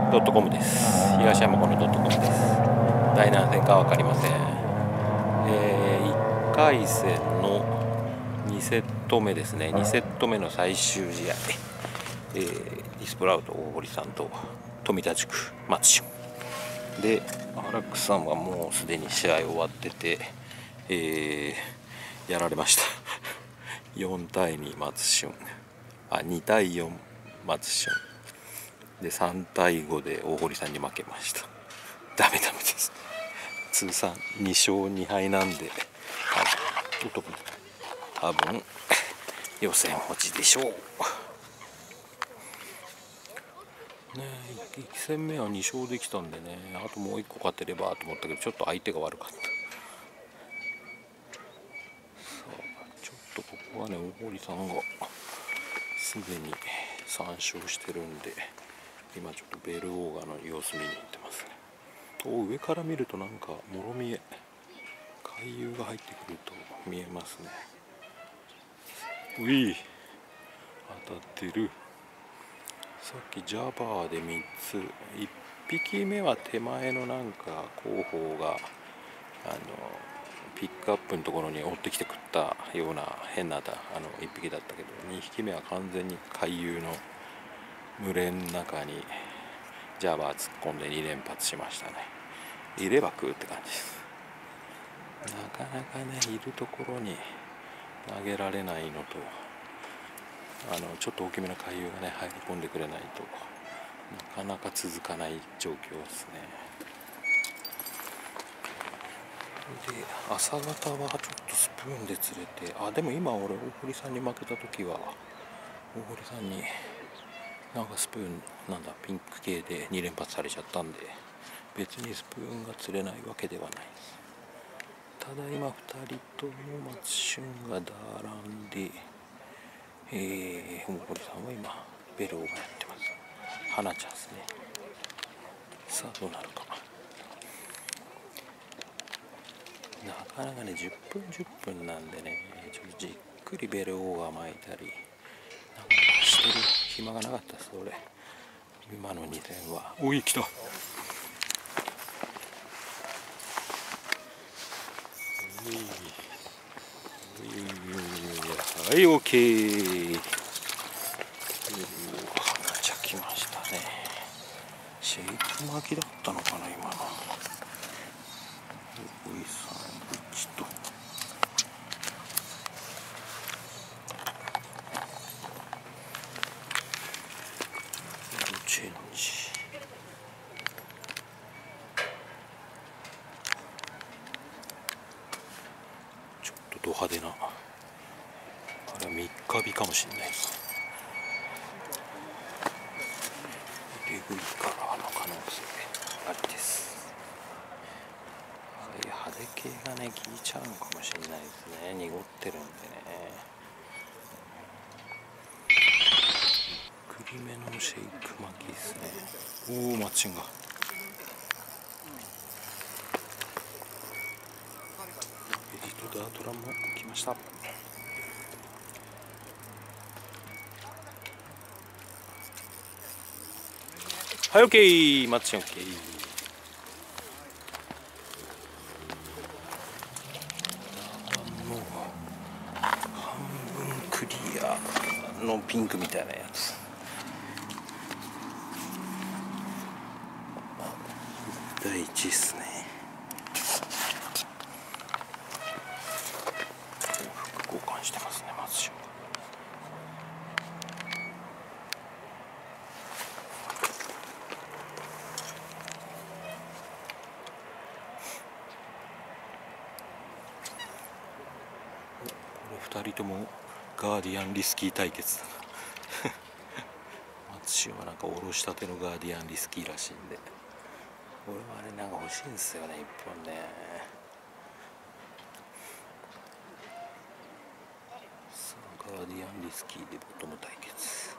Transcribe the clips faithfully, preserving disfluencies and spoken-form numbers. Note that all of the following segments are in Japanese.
ドットコムです。東山このドットコムです。第何戦か分かりません。えー、いっかい戦のにセット目ですね。にセット目の最終試合、えー、ディスプラウト大堀さんと富田塾松島で、アラックスさんはもうすでに試合終わってて、えー、やられましたよんたいに松俊、あにたいよん松俊でさんたいごで大堀さんに負けました。ダメダメです。通算にしょうにはいなんで、多分予選落ちでしょう。ねえ、いち戦目はに勝できたんでね、あともういっこ勝てればと思ったけど、ちょっと相手が悪かった。さあ、ちょっとここはね、大堀さんがすでにさん勝してるんで、今ちょっとベルオーガの様子見に行ってますね。お、上から見るとなんかもろ見え、回遊が入ってくると見えますね。うい、当たってる。さっきジャバーでみっつ、いっぴきめは手前のなんか後方があのピックアップのところに追ってきて食ったような変なあのいっぴきだったけど、にひきめは完全に回遊の群れの中にジャバー突っ込んでに連発しましたね。いれば食うって感じです。なかなかね、いるところに投げられないのと、あのちょっと大きめの回遊がね入り込んでくれないとなかなか続かない状況ですね。で、朝方はちょっとスプーンで釣れて、あ、でも今俺大堀さんに負けた時は大堀さんになんかスプーンなんだピンク系でに連発されちゃったんで、別にスプーンが釣れないわけではないです。ただ今ふたりとも松俊がだらんで、えー、大堀さんは今ベルオーがやってます。花ちゃんですね。さあどうなるか。なかなかねじゅっぷんじゅっぷんなんでね、ちょっとじっくりベルオーが巻いたりなんかしてる暇がなかったです俺。今のに戦は。おい、来た。はい、オーケー。花茶来ましたね。シェイク巻きだったのかな今の。おいさんちとチェンジ。ちょっとド派手な、あれはみっかびかもしれないです。レグイカラーの可能性ありです。ああいう派手系がね効いちゃうのかもしれないですね。濁ってるんでね。ゆっくりめのシェイク巻きですね。おお、マッチンがエディトダートランも来ました。はい、オッケー。マッチンオッケー。半分クリアのピンクみたいなやつ。だいいちっすね。服交換してますね、松島。ふたりともガーディアンリスキー対決だな松島はなんかおろしたてのガーディアンリスキーらしいんで、俺はあれなんか欲しいんですよね、いっぽんね。さあガーディアンリスキーでボトム対決。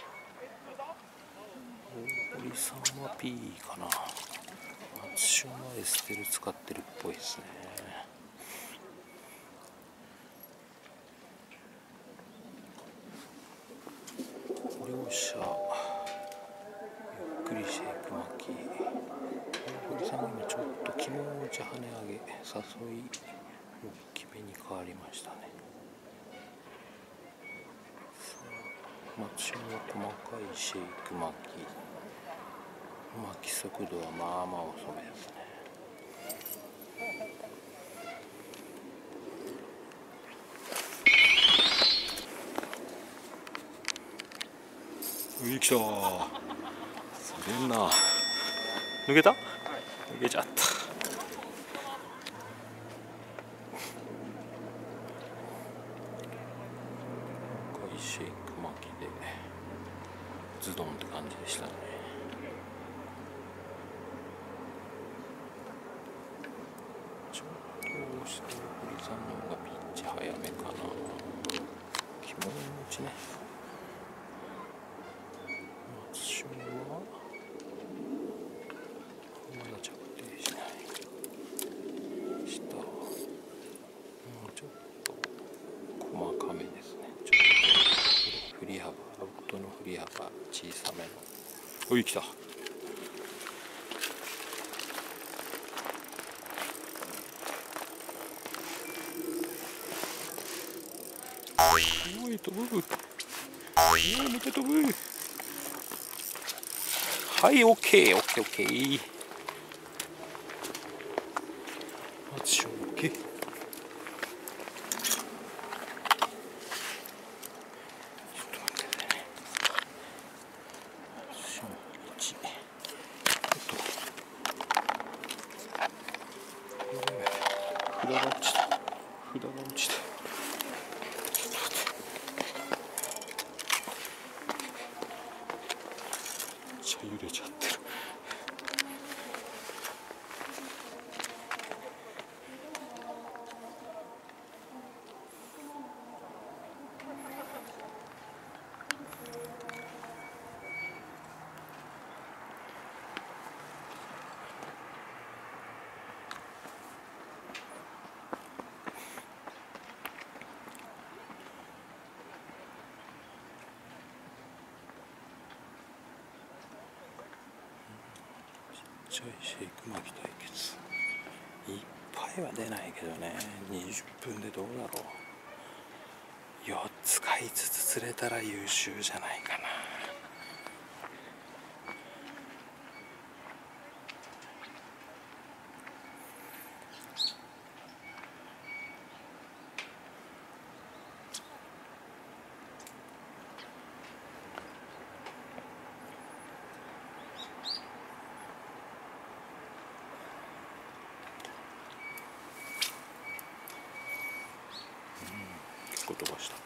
大堀さんは P かな。松島はエステル使ってるっぽいですね。両者ゆっくりシェイク巻き。堀さんが今ちょっと気持ち跳ね上げ誘い大きめに変わりましたね。松島の細かいシェイク巻き、巻き速度はまあまあ遅めですね。うい、来たー。釣れんな。抜けた？抜けちゃった。シェイク巻きでズドンって感じでしたね。ちょっと下堀さんの方がピッチ早めかな。気持ちね。松島はまだ着底しない。下はもうちょっと細かめですね。ちょっと振り幅、アウトの振り幅小さめの。おい、来た。おい、飛ぶ。おい、めっちゃ飛ぶ。はい、オッケー、オッケー、オッケー。マジオッケー。札が落ちた。札が落ちた。めっちゃ揺れちゃってる。ちょいシェイク巻き対決。いっぱいは出ないけどね。にじゅっぷんでどうだろう。よっつかいつつ釣れたら優秀じゃないかな。結構飛ばした。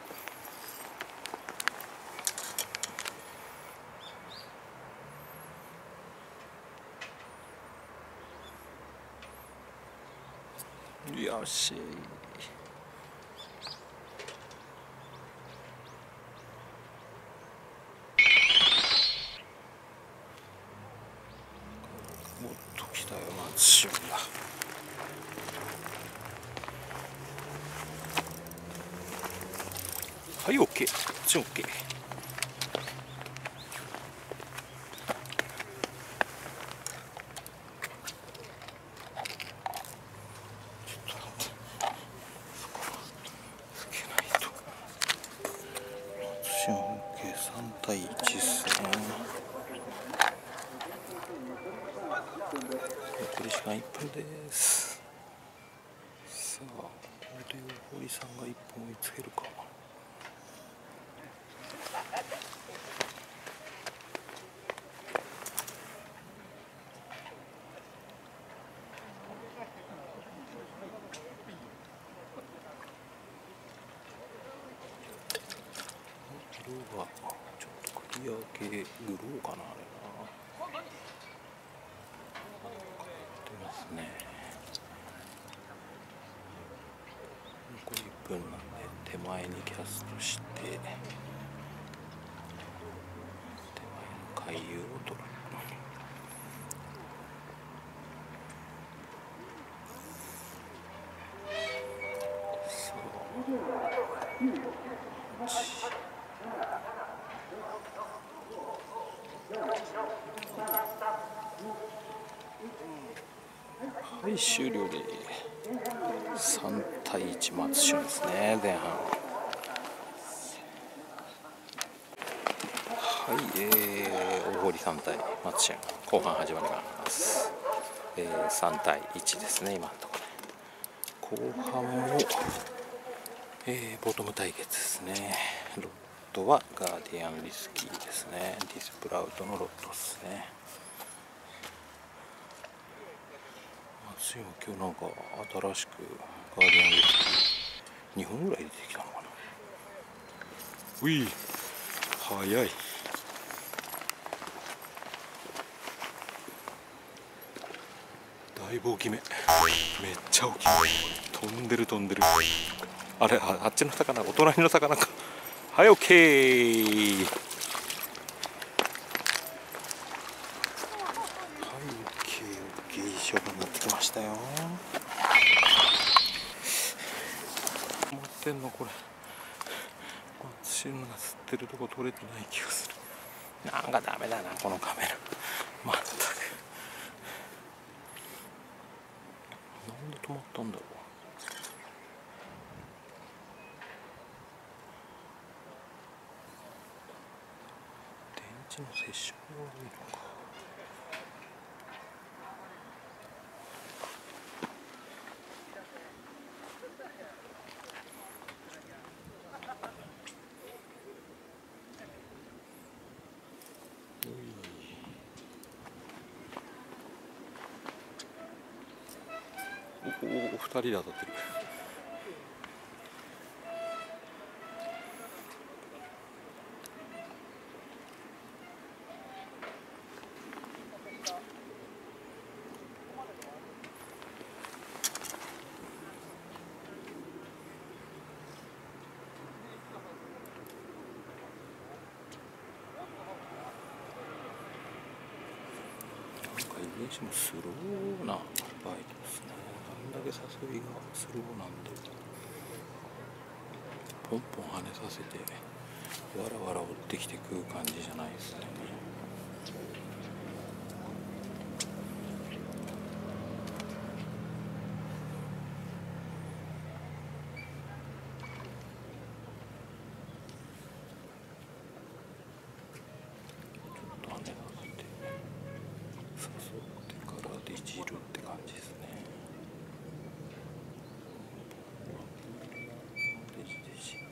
よし。もっと来たよ、松島だ。はい、オッケー。こっちオッケー。さん対いちですね。残り時間いっぷんです。さあ、これを堀さんがいっぽん追いつけるか。色がちょっとクリア系グローかな、あれな。出ますね。残りいっぷんなんで手前にキャストして手前の回遊を取る。そうはい終了でさんたいいち松島ですね前半。はい、えー、大堀さん対松島後半始まります。えー、さんたいいちですね今のところ。後半も、えー、ボトム対決ですね。ロッドはガーディアンリスキーですね。ディスプラウトのロッドですね。松島今日なんか新しくガーディアンリスキーにほんぐらい出てきたのかな。うい早い。だいぶ大きめ、めっちゃ大きめ、飛んでる飛んでる。あれ あ, あっちの魚お隣の魚か。はい OK。 はい OK OK いい勝負になってきましたよ。持ってんのこれ松島が吸ってるとこ取れてない気がする。なんかダメだなこのカメラまったく。なんで止まったんだろう。電池の接触が悪いのか。おおふたりで当たってる。いずれにしてもスローなバイトですね。あんだけ誘いがスローなんでポンポン跳ねさせてわらわら追ってきて食う感じじゃないですね。ちょっと跳ねさせて誘ってからでじるって感じですね。デジデジ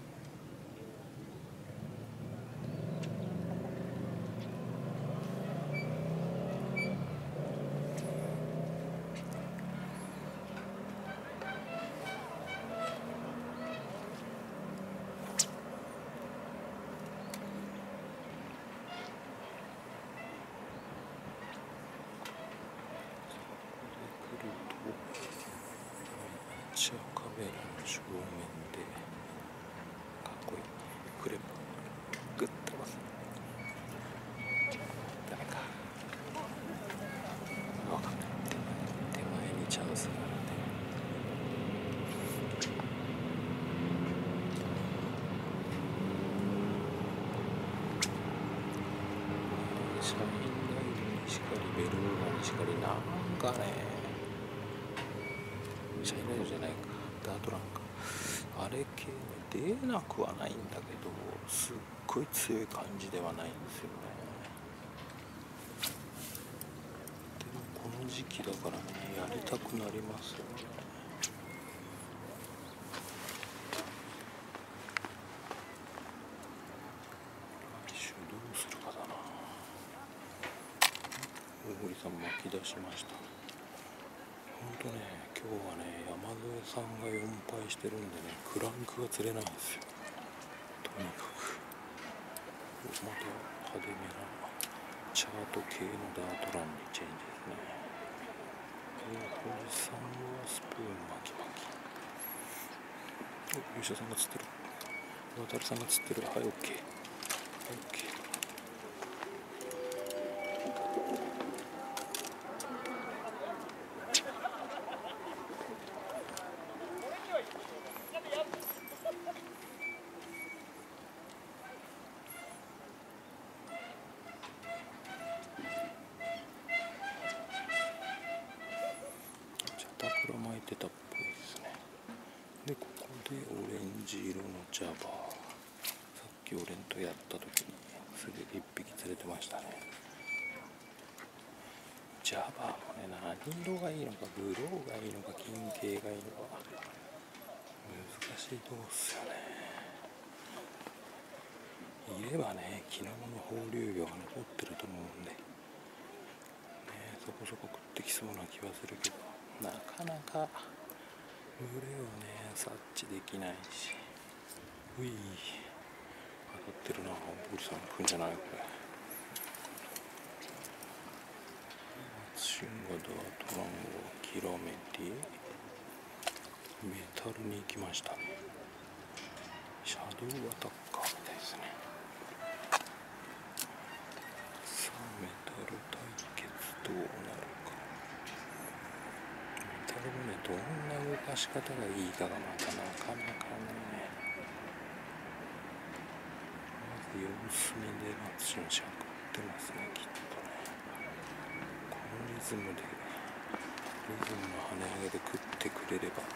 カメラの正面でかっこいいクレープグッとます。ダメか分かんない。手前にチャンスがあるんでシャインライトにしかりベルーガにしかりなんかねシャインライトじゃないかダートランかあれ系出なくはないんだけどすっごい強い感じではないんですよね。でもこの時期だからねやりたくなりますよね。来週どうするかだな。大堀さん巻き出しました。ほんとね今日はね山添さんがよんぱいしてるんでねクランクが釣れないんですよ。とにかくまた派手めなチャート系のダートランにチェンジですね。大堀さんはスプーン巻き巻き。お吉田さんが釣ってる。渡さんが釣ってる。はい OK。はい OK。 巻いてたっぽいですね。でここでオレンジ色のジャバー、さっきオレンとやった時にすでにいっぴき釣れてましたね。ジャバーもね、何色がいいのか、ブローがいいのか、金系がいいのか難しいとこっすよね。いればね、昨日の放流魚が残ってると思うんで、ね、そこそこ食ってきそうな気はするけど、なかなか群れをね察知できないし。うい当たってるな。ブリさん来るんじゃないこれ。シンガドアトランゴキラメティメタルに行きましたね。シャドウアタッカーみたいですね。さあメタル対決どうなるか。メタルもね、どんな動かし方がいいかがまたなかなかね。まず様子見で松島ちゃん食ってますね、きっとね。このリズムでリズムの跳ね上げで食ってくれれば。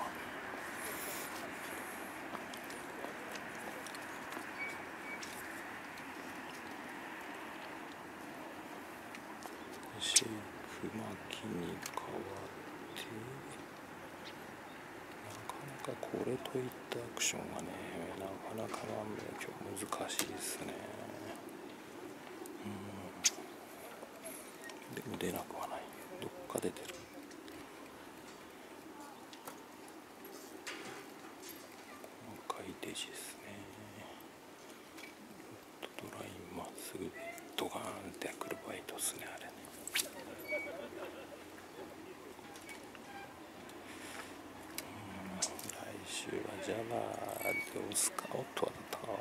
シェイク巻きに変わってなかなかこれといったアクションがね、なかなか万明今日難しいですね。うんでも出なくはない。どっかで出る。細かいデジですね。ドラインまっすぐでドガーンってくるバイトですね、あれね。来週はジャバーでオスカオットはだったか。あ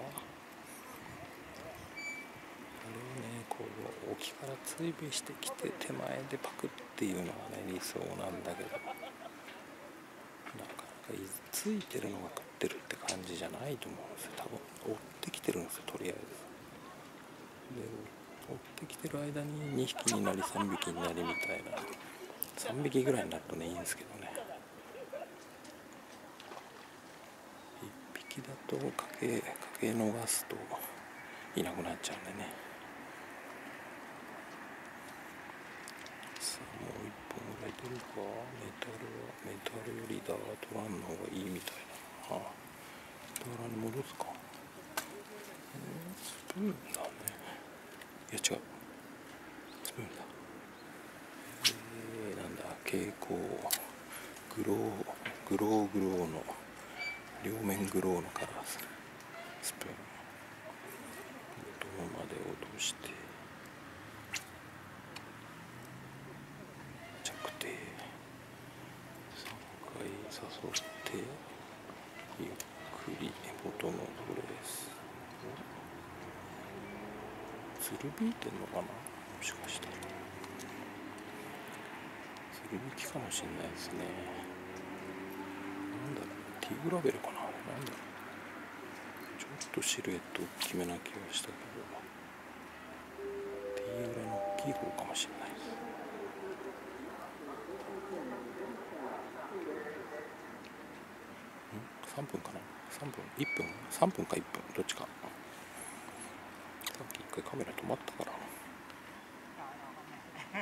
れをね、こう沖から追尾してきて手前でパクっていうのがね理想なんだけど、なかなかついてるのが食ってるって感じじゃないと思うんですよ。多分追ってきてるんですよ、とりあえず。で追ってきてる間ににひきになりさんびきになりみたいな、さんびきぐらいになるとねいいんですけどね。いっぴきだとかけかけ逃すといなくなっちゃうんでね。さあもういっぽんぐらい出るか。メタルはメタルよりダートランの方がいいみたいな。ああダーラに戻すか。スプーンだね。いや違うスプーンだ。えー、なんだ蛍光グローグローグローの両面グローのカラーするスプーン。どこまで落として着底さんかい誘ってゆっくりボトムトレース。つるびいてんのかな、もしかしたらつるびきかもしれないですね。なんだろう、ティーグラベルかな。なんだろう、ちょっとシルエット大きめな気がしたけど、ティーグラの大きい方かもしれないです。んさんぷんかな、さんぷんいっぷんさんぷんかいっぷんどっちか。さっき一回カメラ止まったから止まっ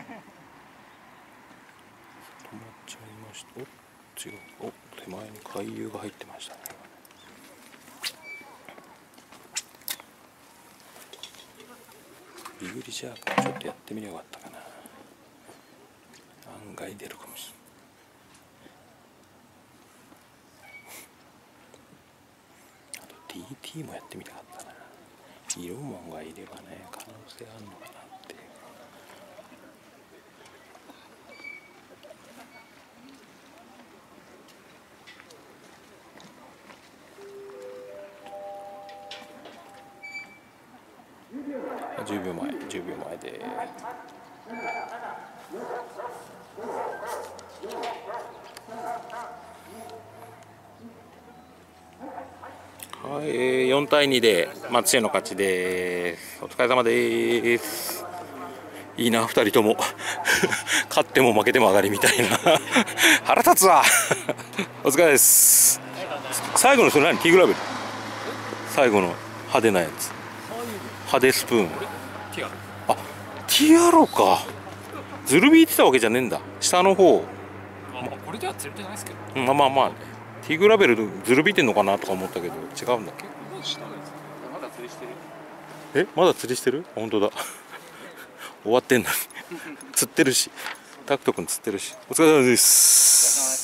ちゃいました。お違う、お手前に回遊が入ってましたね。ビグリシャークちょっとやってみればよかったかな。案外出るかもしれない。あと ティーティー もやってみたかったな。色もんがいればね可能性あるのかなっていう。じゅうびょうまえじゅうびょうまえではい、えー、よんたいにで松江の勝ちです。お疲れ様です。 いいなふたりとも勝っても負けても上がりみたいな腹立つわお疲れです。最後のそれ何？ティーグラベル、最後の派手なやつ、派手スプーン。あ、ティアロか。ズルビーってたわけじゃねえんだ、下の方。 これでは釣れてないですけど、 まあまあまあね、ティーグラベルズルビーってんのかなとか思ったけど違うんだっけ。 まだ釣りしてる。 え、まだ釣りしてる？本当だ終わってんのに釣ってるし、タクト君釣ってるし。お疲れ様です。